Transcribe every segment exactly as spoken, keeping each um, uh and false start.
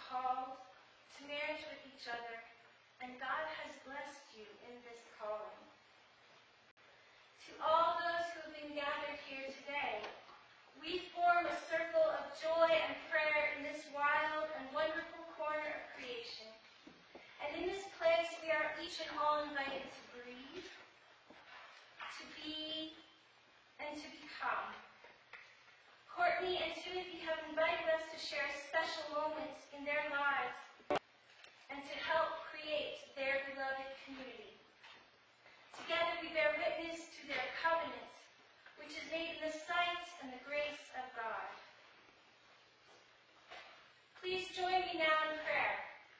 called to marriage with each other, and God has blessed you in this calling. To all those who have been gathered here today, we form a circle of joy and prayer in this wild and wonderful corner of creation. And in this place, we are each and all invited to breathe, to be, and to become. Courtney and Timothy have invited us to share special moments in their lives and to help create their beloved community. Together we bear witness to their covenant, which is made in the sight and the grace of God. Please join me now in prayer.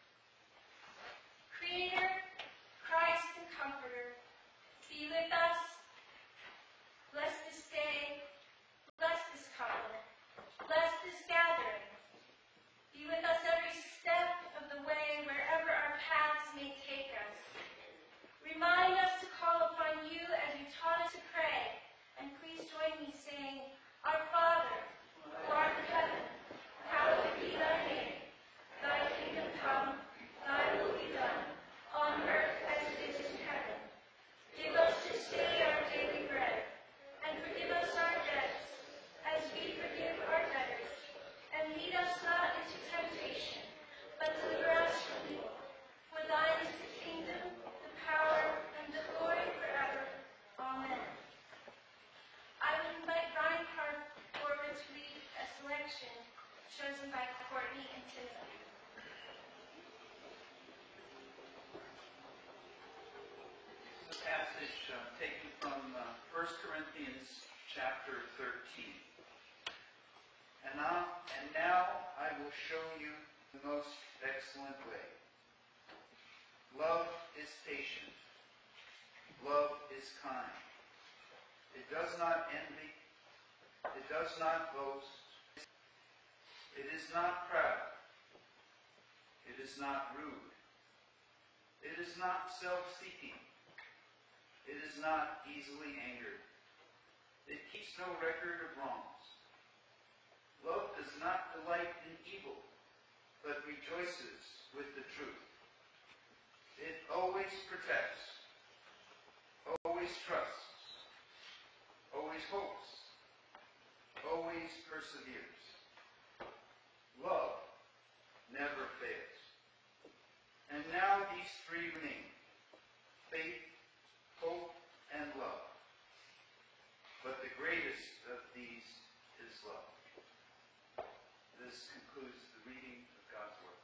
Creator, Christ and Comforter, be with us. Bless this day. Bless this covenant. Bless this gathering. Be with us every step of the way, wherever our paths may take us. Remind us to call upon you as you taught us to pray. And please join me saying, Our Father, who art in heaven, hallowed be thy name. Thy kingdom come, thy will be done, on earth as it is in heaven. Give us this day our daily bread, and forgive us our debts, as we forgive our debtors. And lead us not into temptation, but deliver us from evil. For thine is the kingdom, the power, and the glory forever. Amen. I would invite Brian forward to read a selection chosen by Courtney and Timothy. This is a passage uh, taken from uh, First Corinthians chapter thirteen. And now, and now I will show you the most excellent way. Love is patient. Love is kind. It does not envy. It does not boast. It is not proud. It is not rude. It is not self-seeking. It is not easily angered. It keeps no record of wrongs. Love does not delight in evil, but rejoices with the truth. It always protects, always trusts, always hopes, always perseveres. Love never fails. And now these three remain: faith, hope, and love. But the greatest of these is love. This concludes the reading of God's Word.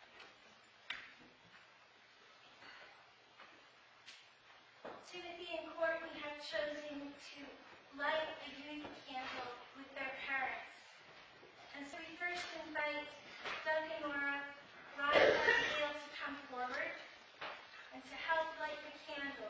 Timothy and Courtney have chosen to light a unity candle with their parents. And so we first invite Doug and Nora, Ryan and Gail to come forward and to help light the candle.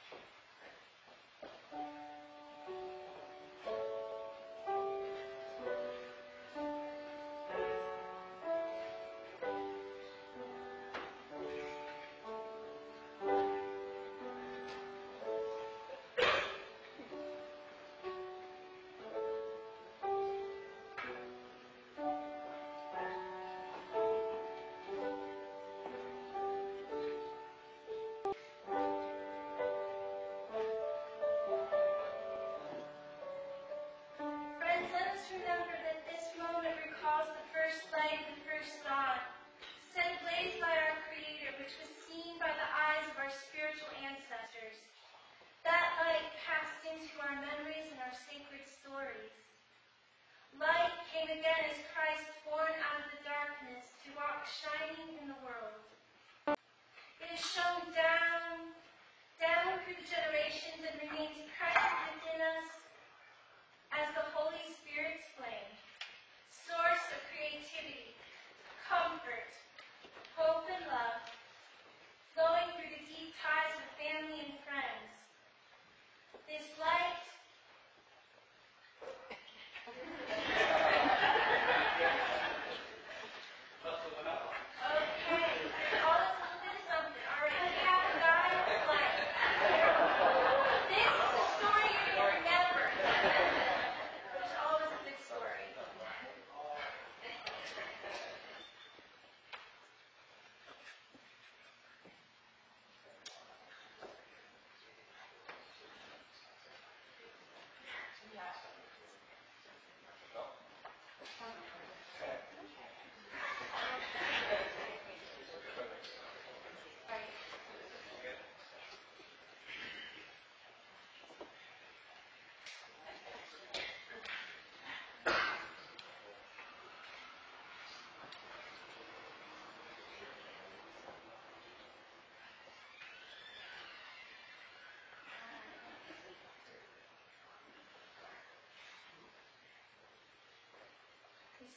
Again, as Christ born out of the darkness to walk shining in the world. It is shown down, down through the generations and remains present within us as the Holy Spirit's flame, source of creativity, comfort, hope, and love, flowing through the deep ties of family and friends. This light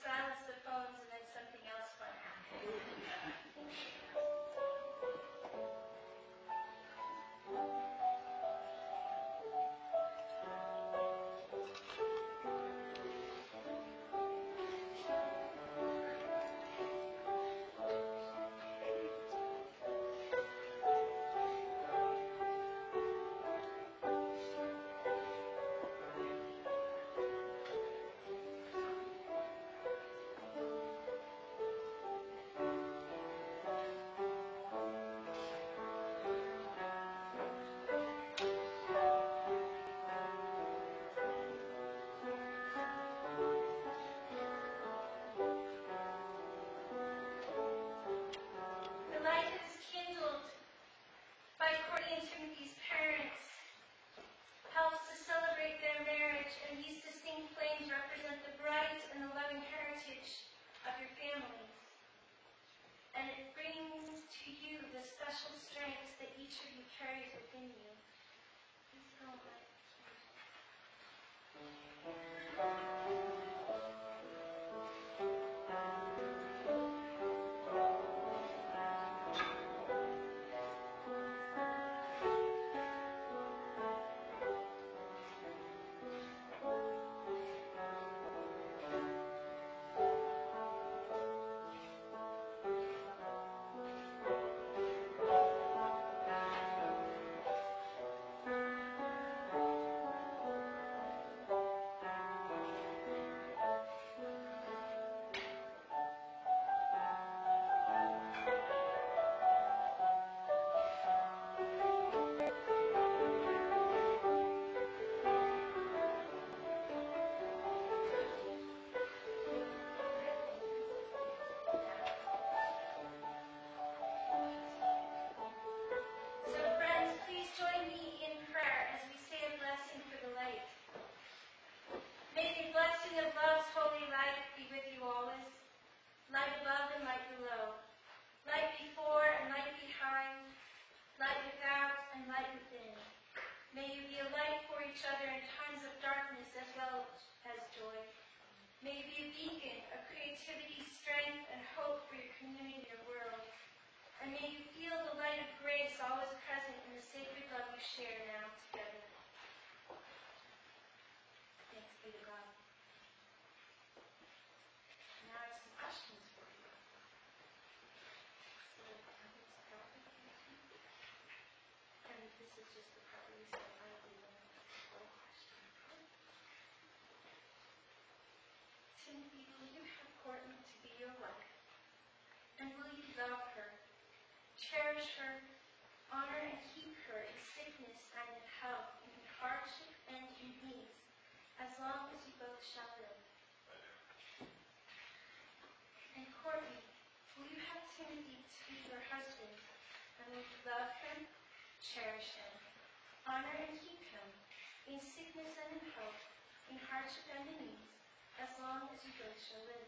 silence the phones and then something else fun happened. The light that is kindled by Courtney and Timothy's parents helps to celebrate their marriage, and these distinct flames represent the bright and the loving heritage of your families. And it brings to you the special strengths that each of you carries within you. Please don't let So friends, please join me in prayer as we say a blessing for the light. May the blessing of love's holy light be with you always, light above and light below, light before and light behind, light without and light within. May you be a light for each other in times of darkness as well as joy. May you be a beacon of creativity, strength, and hope for your community and world. And may you feel the light of grace always present in the sacred love you share now together. Thanks be to God. Now I have some questions for you. So, I think it's probably and this is just the part where you say, I will be one question. Timothy, will you have Courtney to be your wife? And will you love her, cherish her, honor and keep her in sickness and in health, in hardship and in needs, as long as you both shall live? And Courtney, will you have Timothy to be your husband, and will you love him, cherish him, honor and keep him, in sickness and in health, in hardship and in needs, as long as you both shall live?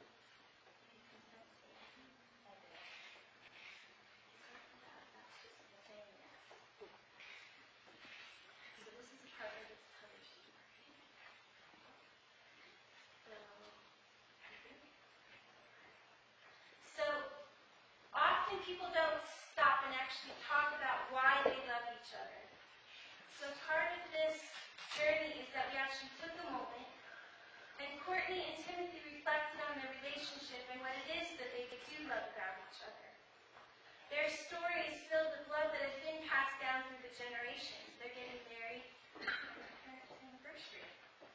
So, often people don't stop and actually talk about why they love each other. So part of this journey is that we actually took a moment, and Courtney and Timothy reflected on their relationship and what it is that they do love about each other. Their story is filled with love that has been passed down through the generations. They're getting married on their parents' anniversary.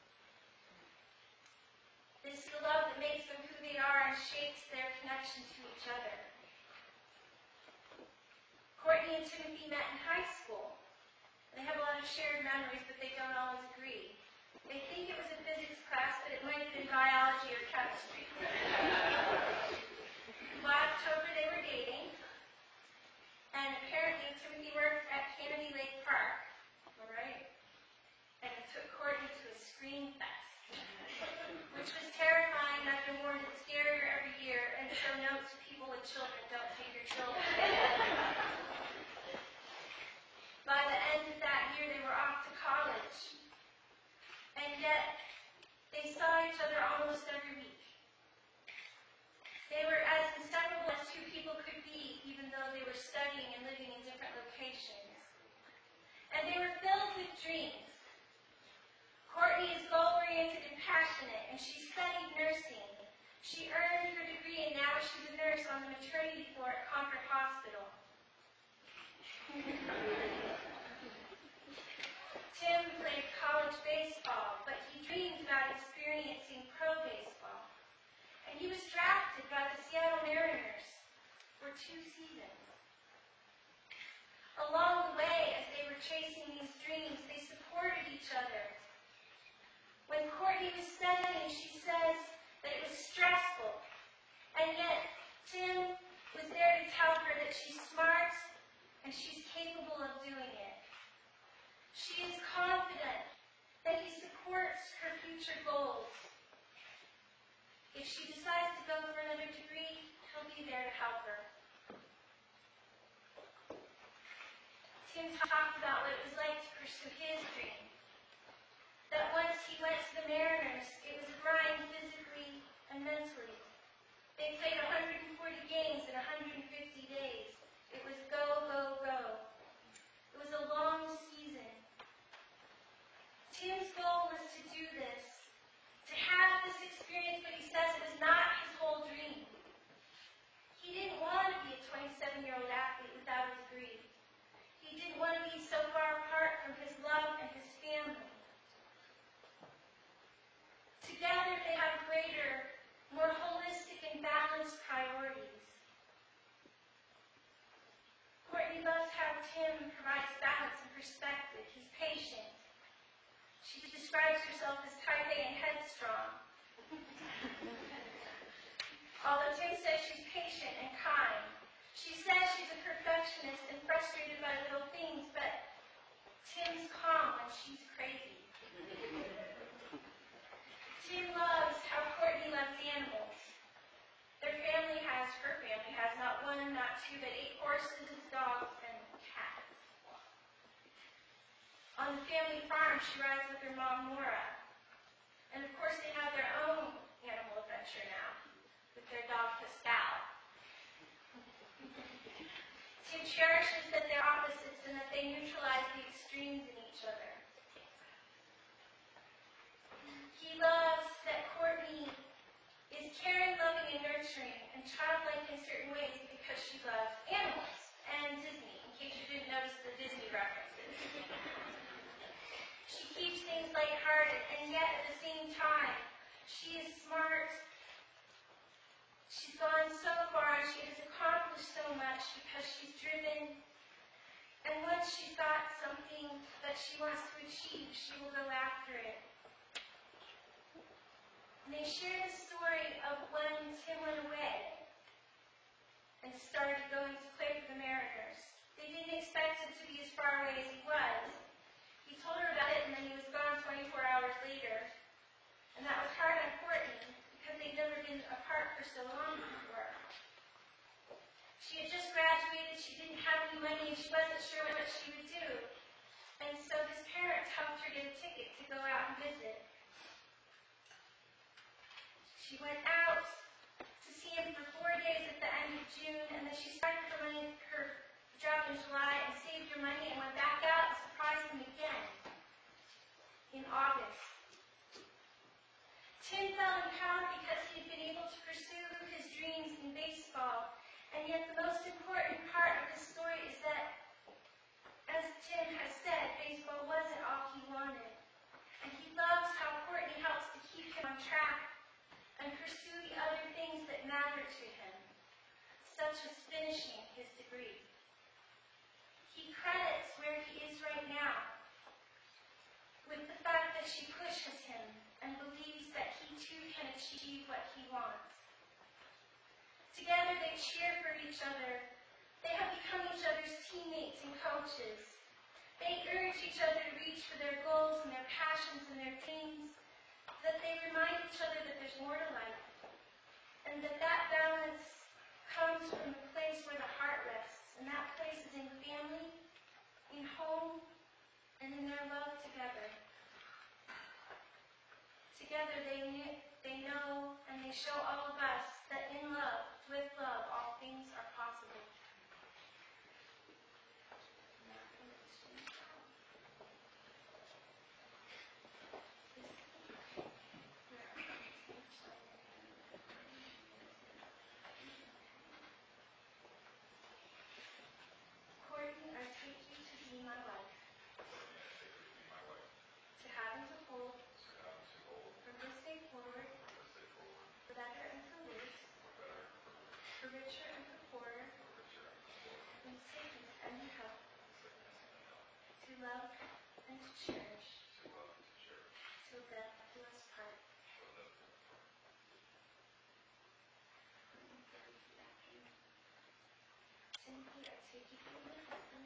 This is the love that makes them who they are and shapes their connection to each other. Courtney and Timothy met in high school. They have a lot of shared memories, but they don't always agree. They think it was a physics class, but it might have been biology or chemistry. By October, they were dating, and apparently Timothy worked at Kennedy Lake Park, all right? And he took Courtney to a screen fest, which was terrifying. I've been warned it's scarier every year, and so note to people with children, don't take your children. By the end of that year, they were off to college. And yet, they saw each other almost every week. she studied nursing. She earned her degree, and now she's a nurse on the maternity floor at Concord Hospital. Tim played college baseball, but he dreamed about experiencing pro baseball. And he was drafted by the Seattle Mariners for two seasons. Along the way, as they were chasing these dreams, they supported each other. When Courtney was studying, she says that it was stressful, and yet Tim was there to tell her that she's smart and she's capable of doing it. She is confident that he supports her future goals. If she decides to go for another degree, he'll be there to help her. Tim talked about what it was like to pursue his dream. That once he went to the Mariners, it was a grind physically and mentally. They played one hundred forty games in one hundred fifty days. It was go, go, go. It was a long season. Tim's goal was to do this, to have this experience, but he says it was not his whole dream. He didn't want to be a twenty-seven-year-old athlete without a degree. He didn't want to be so far apart from his love and his family. Together they have greater, more holistic and balanced priorities. Courtney loves how Tim provides balance and perspective. He's patient. She describes herself as type A and headstrong. Although Tim says she's patient and kind. She says she's a perfectionist and frustrated by little things, but Tim's calm when she's crazy. Tim loves how Courtney loves animals. Their family has, her family has not one, not two, but eight horses, dogs, and cats. On the family farm, she rides with her mom, Nora. And of course, they have their own animal adventure now, with their dog, Pascal. Tim cherishes that they're opposites and that they neutralize the extremes in each other. He loves that Courtney is caring, loving, and nurturing, and childlike in certain ways because she loves animals and Disney, in case you didn't notice the Disney references. She keeps things lighthearted, and yet at the same time, she is smart. She's gone so far, and she has accomplished so much because she's driven. And once she's got something that she wants to achieve, she will go after it. And they share the story of when Tim went away and started going to play for the Mariners. They didn't expect him to be as far away as he was. He told her about it, and then he was gone twenty-four hours later. And that was hard on Courtney because they'd never been apart for so long before. She had just graduated, she didn't have any money, and she wasn't sure what she would do. And so his parents helped her get a ticket to go out and visit. She went out to see him for four days at the end of June, and then she started her, money, her job in July and saved her money and went back out and surprised him again in August. Tim felt empowered because he had been able to pursue his dreams in baseball, and yet the most important part of the story is that, as Tim has said, baseball wasn't all he wanted. And he loves how Courtney helps to keep him on track and pursue the other things that matter to him, such as finishing his degree. He credits where he is right now with the fact that she pushes him and believes that he too can achieve what he wants. Together they cheer for each other. They have become each other's teammates and coaches. They urge each other to reach for their goals and their passions and their dreams, that they remind each other that there's more to life, and that that balance comes from the place where the heart rests, and that place is in family, in home, and in their love together. Together they, they know and they show all of us that in love, with love, all things are possible. poor, in sickness and in health, to love and to cherish, till death do us part. Timothy, I take you from my husband,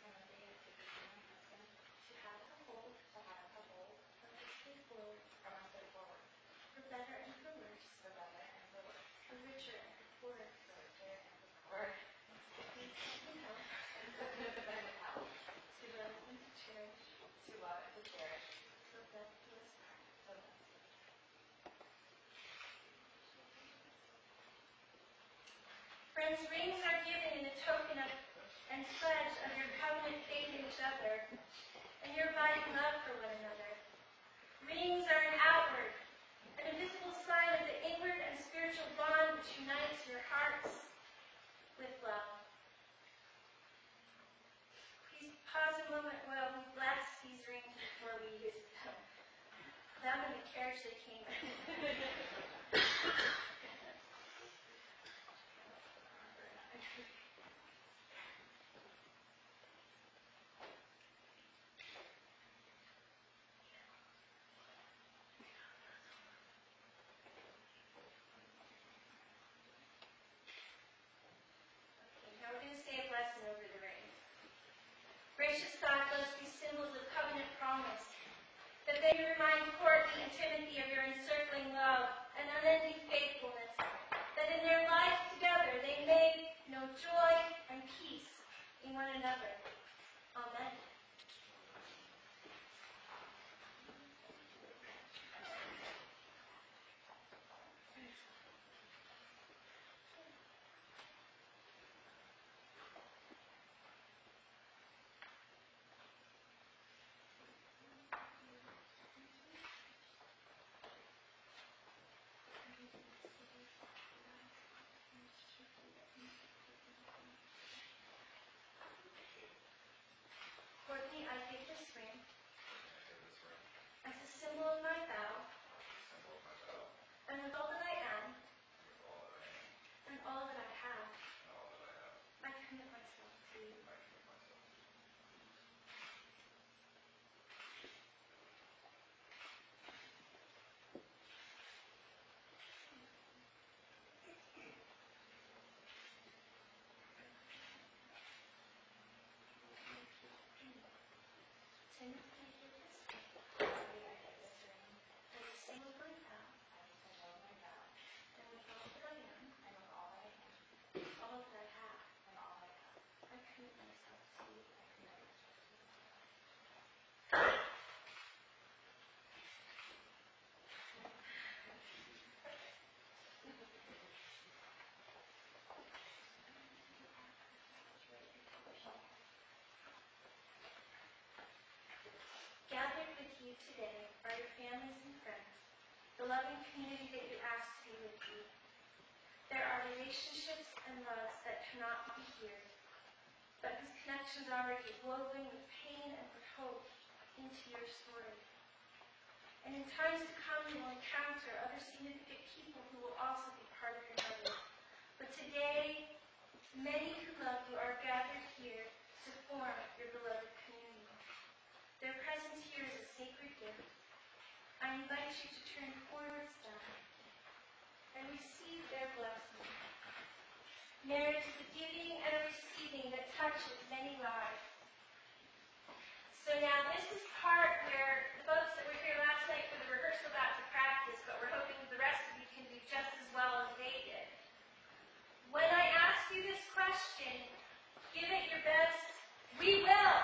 to have a hold, to have a hold, from this day forward, from this day forward, for better and for worse, for better and for worse, for richer and for poorer, for richer and for poorer, in sickness and health, to love and to cherish, to love and to cherish, till death do us part. Till death. Friends, rings are given in a token of and pledge of your covenant faith in each other and your abiding love for one another. Rings are an outward, an invisible sign of the inward and spiritual bond which unites your hearts with love. Please pause a moment while we bless these rings before we use them. Them in the carriage they came in. Now we're going to say a blessing over the ring. Gracious God, let us be symbols of covenant promise, that they may remind Courtney and Timothy of your encircling love and unending faithfulness, that in their life together they may know joy and peace in one another. Amen. Courtney, I give this ring as a symbol of my vow, and with all that I am, and all that I have, I commit myself to you. Timothy, I give this ring as a symbol of my vow, and with all that I am, and all that I have, I commit myself to you. Gathered with you today are your families and friends, the loving community that you asked to be with you. There are relationships and loves that cannot be here, but whose connections are already woven with pain and with hope into your story. And in times to come, you will encounter other significant people who will also be part of your mother. But today, many who love you are gathered here to form your beloved community. Their presence here is a sacred gift. I invite you to turn towards them and receive their blessing. Marriage is a giving and a receiving that touches many lives. So now this is part where the folks that were here last night for the rehearsal got to practice, but we're hoping the rest of you can do just as well as they did. When I ask you this question, give it your best. We will.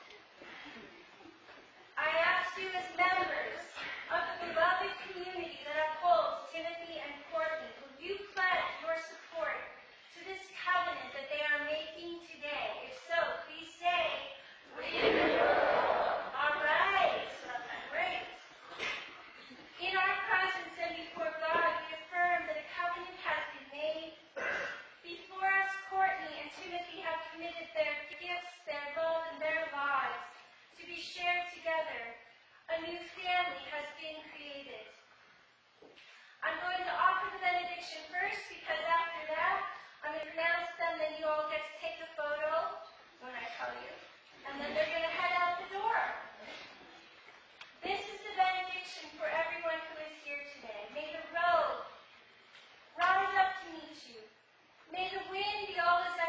I ask you as members of the beloved community that upholds Timothy and Courtney, will you pledge your support to this covenant that they are making today? If so, please say, we will. All right. Great. In our presence and before God, we affirm that a covenant has been made. Before us, Courtney and Timothy have committed their gifts, their love, and their lives to be shared together. A new family has been created. I'm going to offer the benediction first because after that, I'm going to pronounce them, then you all get to take a photo when I tell you. And then they're going to head out the door. This is the benediction for everyone who is here today. May the road rise up to meet you. May the wind be always